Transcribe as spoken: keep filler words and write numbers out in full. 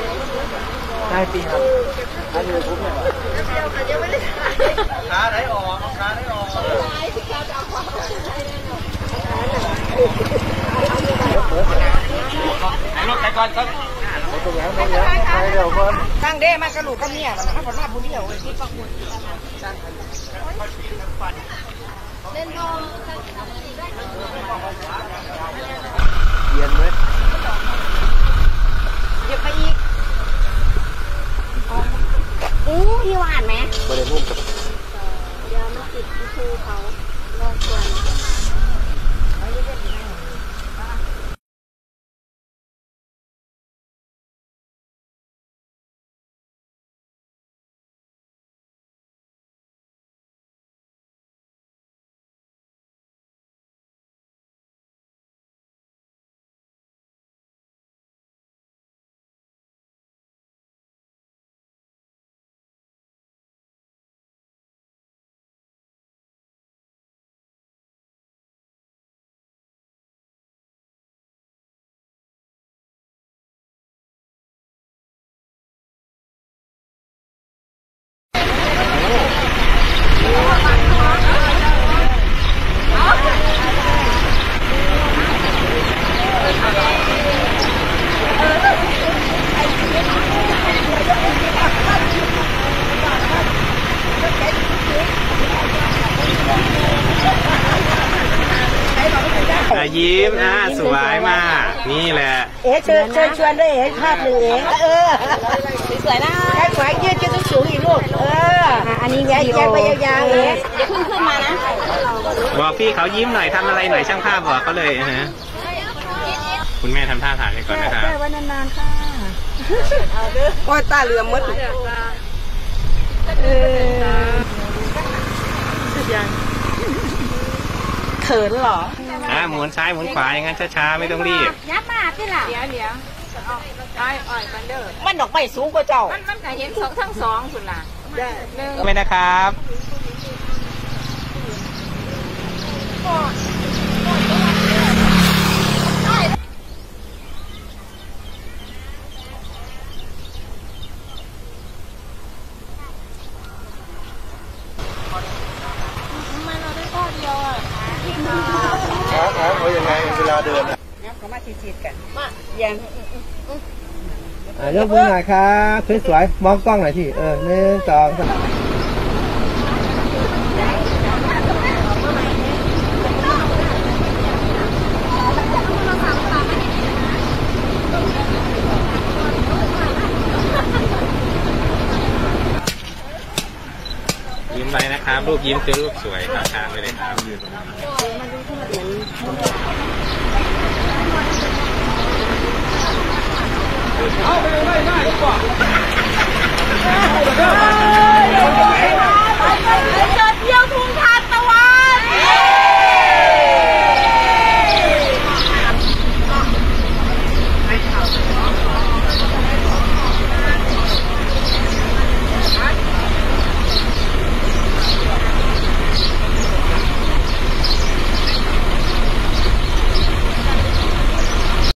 ได้ปีครับอันนี้ผมเนี่ยขาไหนออกขาไหนออกรถไปก่อนครับตั้งเด้มากระดูกก็เนี่ยมันผลมาบุญเดียวที่ปักบุญเล่นทองเย็นไหมเดี๋ยวไปอีกอู้พี่หวานไหมไม่ได้มุ่งกับเดี๋ยวมาติดที่ภูเขาลองชวนยิ้มนะสวยมากนี่แหละเอ๊ะเชิญเชิญชวนด้วยเอ๊ะภาพหนึ่งเอ๊ะเออสวยนะแค่ขวายืดจะต้องสูงอีกลูกเอออันนี้แยกแยกไปยาวๆเอ๊ะเดี๋ยวขึ้นขึ้นมานะบอกพี่เขายิ้มหน่อยทำอะไรหน่อยช่างภาพบอกเขาเลยฮะคุณแม่ทำท่าถ่ายไปก่อนนะครับไว้นานๆค่ะโอ้ยตาเหลือมมดเออเขินหรออ่าหมุนซ้ายหมุนขวาอย่างนั้นช้าๆไม่ต้องรีบยับมาที่หลังเดี๋ยวเดี๋ยวอ้อยอ้อยกันเด้อมันดอกไม้สูงกว่าเจ้ามันมันก็เห็นสองทั้งสองคุณล่ะหนึ่งไม่นะครับเขายังไงเวลาเดินเขามาจีดกันมาอย่างยกมือหน่อยครับสวยๆมองกล้องหน่อยที่เออหนึ่งสองสามยิ้มไปนะครับรูปยิ้มคือรูปสวยท่าทางไปเลยครับ